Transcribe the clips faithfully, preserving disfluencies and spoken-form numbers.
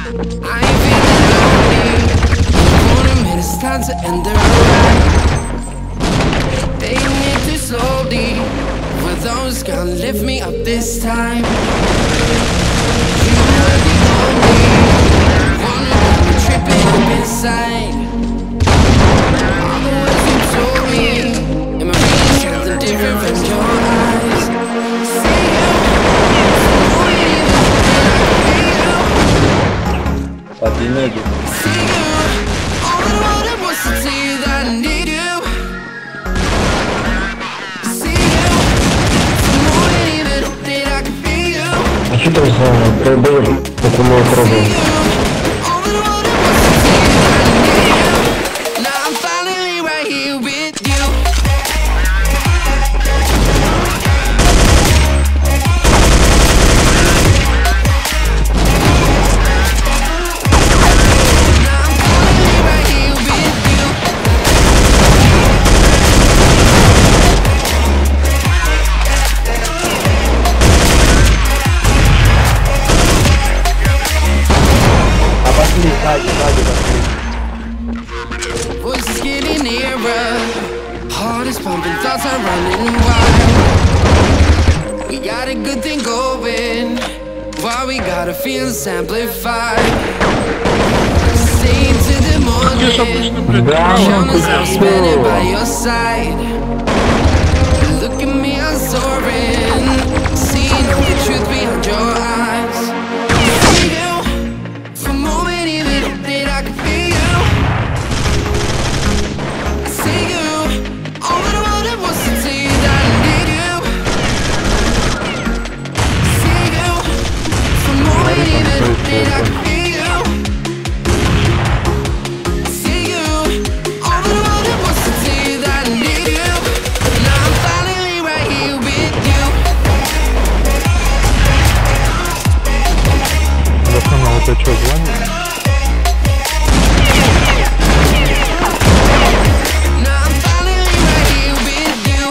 I ain't feeling lonely. For a minute, it's time to end the ride. Taking it too slowly. For those gonna lift me up this time. You were the only one who got me tripping up inside. All the words you told me, am I reading something different from your eyes? Say Подвинуги. See you. All that I wanted was to tell you that I need you. See you. For more than even that I can feel you. А что там за пробел? Окунной пробел. All that I wanted was to tell you that I need you. Now I'm finally right here with you. Now I'm finally right here with you. А пошли, сзади, сзади пошли. Voices getting nearer, heart is pumping, thoughts are running wild. We got a good thing going, why we gotta feel amplified. Stay into the morning, show us how I'm spinning by your side. Look at me, I'm soaring, seeing all the truth behind your eyes. See you, for a moment even that I can feel you. See you. All that I wanted was to tell you that I need you. See you. For a moment even that I can feel you. See you. All that I wanted was to tell you that I need you. Now I'm finally right here with you. Застана, вот это что, звонит? Now I'm finally right here with you.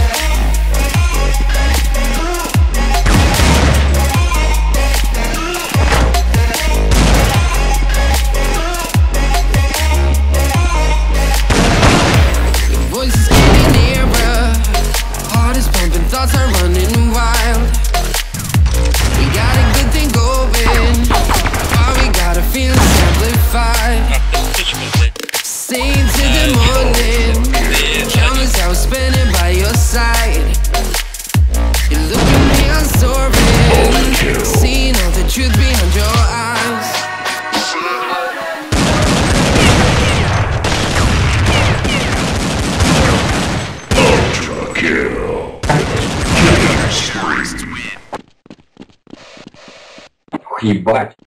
Your voice is getting nearer, heart is pumping, thoughts are running wild. We got a good thing going, why we gotta feel amplified. Stay into the morning, countless hours spending by your side. You look at me, I'm soaring, seeing all the truth behind your eyes. Ебать.